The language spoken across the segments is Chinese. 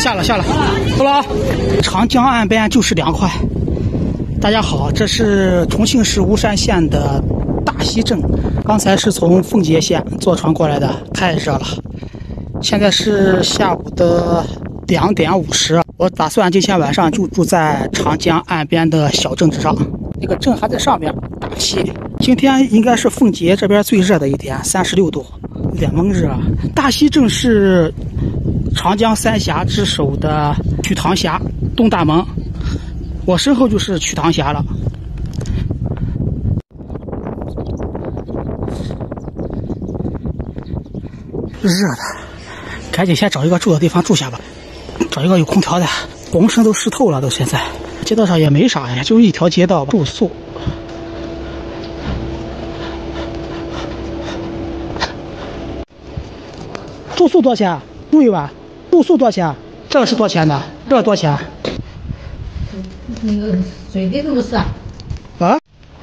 下了，走了啊！长江岸边就是凉快。大家好，这是重庆市巫山县的大溪镇，刚才是从奉节县坐船过来的，太热了。现在是下午的2点50，我打算今天晚上就住在长江岸边的小镇之上。那个镇还在上面，大溪。今天应该是奉节这边最热的一天，36度，有点闷热。大溪镇是长江三峡之首的曲塘峡东大门，我身后就是曲塘峡了。热的，赶紧先找一个住的地方住下吧，找一个有空调的。浑身都湿透了，都现在。街道上也没啥呀，就是一条街道吧。住宿。住宿多少钱？住一晚。住宿多少钱？这个是多少钱的？这个多少钱？ 那个水电都不是啊。 啊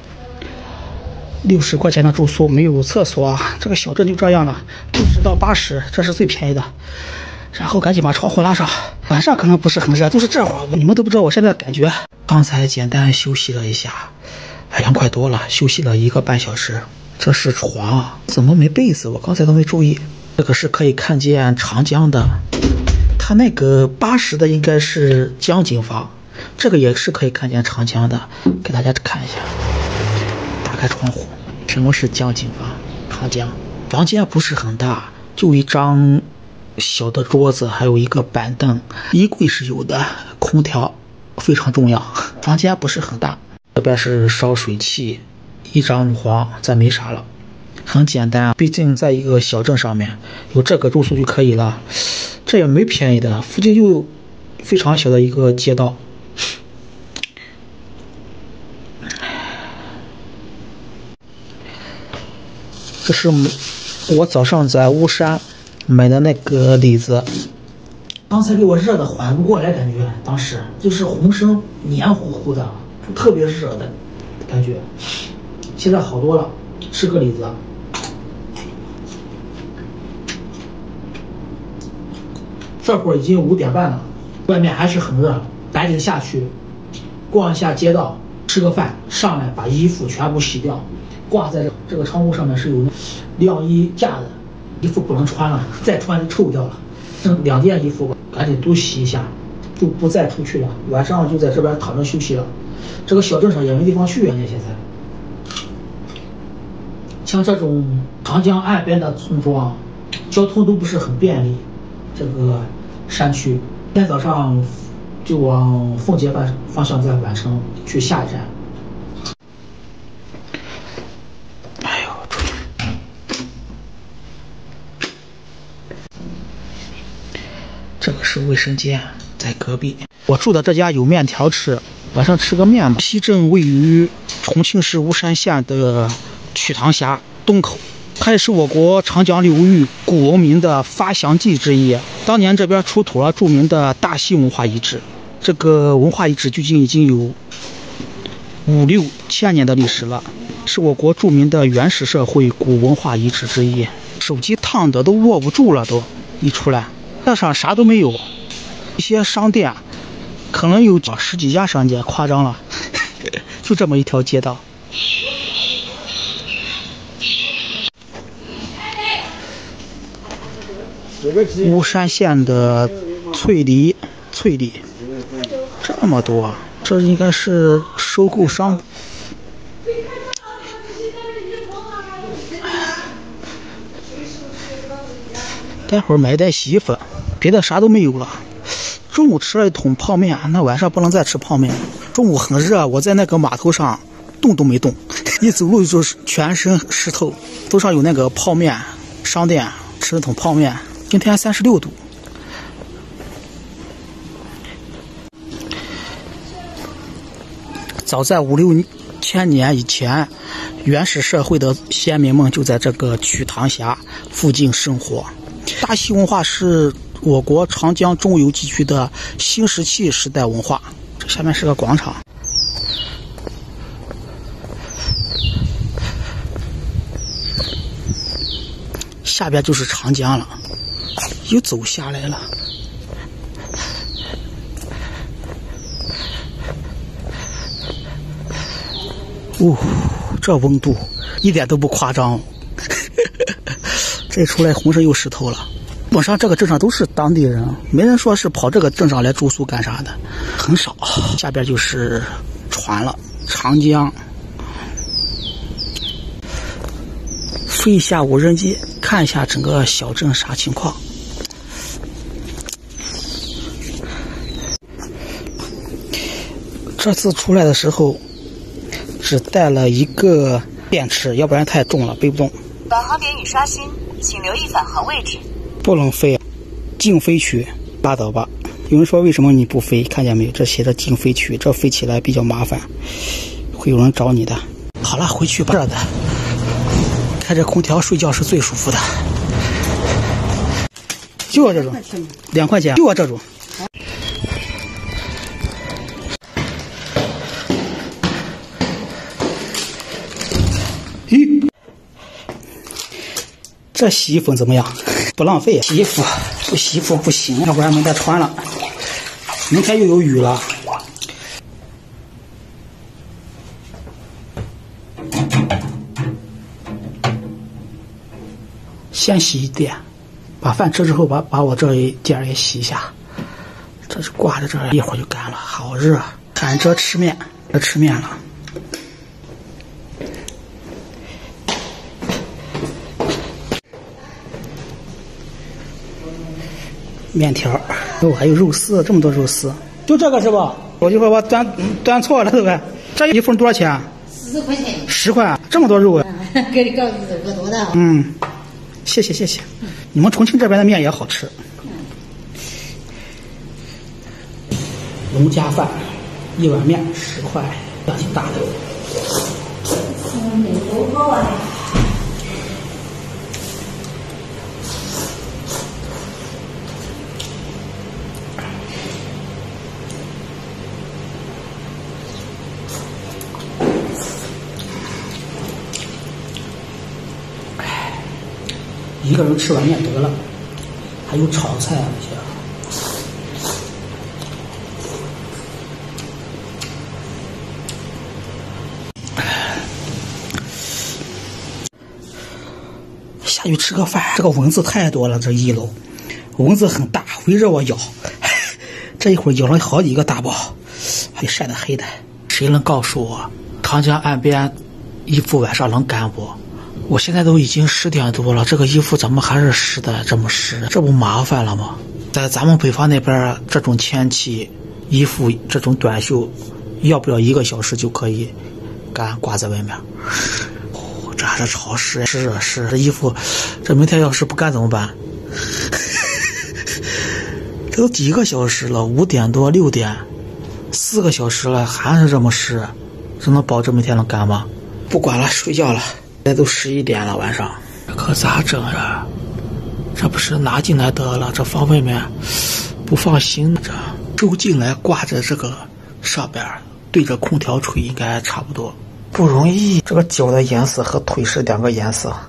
？60块钱的住宿，没有厕所。这个小镇就这样了，60到80，这是最便宜的。然后赶紧把窗户拉上。晚上可能不是很热，就是这会儿，你们都不知道我现在感觉。刚才简单休息了一下，2块多了，休息了1个半小时。这是床，怎么没被子？我刚才都没注意。这个是可以看见长江的，它那个80的应该是江景房，这个也是可以看见长江的。给大家看一下，打开窗户，什么是江景房？长江。房间不是很大，就一张小的桌子，还有一个板凳，衣柜是有的，空调非常重要。房间不是很大，这边是烧水器，一张床，再没啥了，很简单。毕竟在一个小镇上面，有这个住宿就可以了。这也没便宜的，附近就非常小的一个街道。这是我早上在巫山买的那个李子，刚才给我热的缓不过来，感觉当时就是浑身黏糊糊的，就特别热的感觉。现在好多了，吃个李子。这会儿已经5点半了，外面还是很热，赶紧下去逛一下街道，吃个饭，上来把衣服全部洗掉，挂在这个窗户上面是有晾衣架的，衣服不能穿了，再穿就臭掉了。剩2件衣服赶紧都洗一下，就不再出去了。晚上就在这边躺着休息了。这个小镇上也没地方去啊，现在。像这种长江岸边的村庄，交通都不是很便利。这个山区，今天早上就往奉节方向在宛城去下一站。哎呦，这个是卫生间，在隔壁。我住的这家有面条吃，晚上吃个面吧。西镇位于重庆市巫山县的曲塘峡东口。它也是我国长江流域古文明的发祥地之一。当年这边出土了著名的大溪文化遗址，这个文化遗址距今已经有5、6千年的历史了，是我国著名的原始社会古文化遗址之一。手机烫的都握不住了，都一出来，街上啥都没有，一些商店可能有10几家商店，夸张了，就这么一条街道。巫山县的翠梨这么多，这应该是收购商。待会儿买袋洗衣粉，别的啥都没有了。中午吃了1桶泡面，那晚上不能再吃泡面。中午很热，我在那个码头上动都没动，一走路就是全身湿透。头上有那个泡面商店，吃了桶泡面。今天36度。早在5、6千年以前，原始社会的先民们就在这个曲塘峡附近生活。大溪文化是我国长江中游地区的新石器时代文化。这下面是个广场。下边就是长江了，又走下来了。 这温度一点都不夸张。这一出来浑身又湿透了。基本上这个镇上都是当地人，没人说是跑这个镇上来住宿干啥的，很少。下边就是船了，长江。飞一下无人机，看一下整个小镇啥情况。这次出来的时候只带了一个电池，要不然太重了背不动。 返航点已刷新，请留意返航位置。 不能飞，禁飞区，拉倒吧。有人说为什么你不飞？看见没有？这写着禁飞区，这飞起来比较麻烦，会有人找你的。好了，回去吧。这的，开着空调睡觉是最舒服的。就我这种，2块钱，就我这种。咦，这洗衣粉怎么样？不浪费，洗衣服不洗衣服不行，要不然没得穿了。明天又有雨了。先洗一点，把饭吃之后把我这一件也洗一下。这是挂在这儿，一会儿就干了，好热。赶着吃面，要吃面了。面条，还有肉丝，这么多肉丝，就这个是吧？我就说我端错了，对不对？这一份多少钱 ？10块钱。 10块，这么多肉啊！ 给你告诉这个多大？ 谢谢谢谢。你们重庆这边的面也好吃。农家饭，1碗面10块，量挺大的。 多高啊？ 一个人吃碗面得了，还有炒菜啊那些。下去吃个饭，这个蚊子太多了，这1楼蚊子很大，围着我咬。这一会儿咬了好几个大包，还晒得黑的。谁能告诉我，长江岸边衣服晚上能干不？我现在都已经10点多了，这个衣服怎么还是湿的？这么湿，这不麻烦了吗？在咱们北方那边这种天气，衣服这种短袖，要不了1个小时就可以干，挂在外面。这还是潮湿，是这衣服，这明天要是不干怎么办？这都几个小时了，5点多6点，4个小时了，还是这么湿，这能保证明天能干吗？不管了，睡觉了。现在都11点了，晚上可咋整啊？这不是拿进来得了，这放外面不放心，这收进来挂在这个上边，对着空调吹应该差不多。不容易，这个脚的颜色和腿是2个颜色，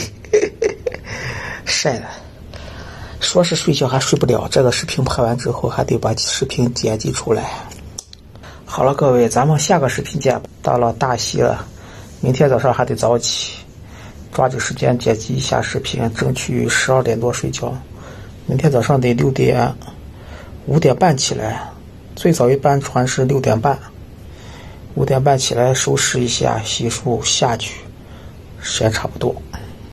晒的。说是睡觉还睡不了，这个视频拍完之后还得把视频剪辑出来。好了，各位，咱们下个视频见。到了大溪了。明天早上还得早起，抓紧时间剪辑一下视频，争取12点多睡觉。明天早上得5点半起来，最早一班船是6点半，5点半起来收拾一下，洗漱下去，时间差不多。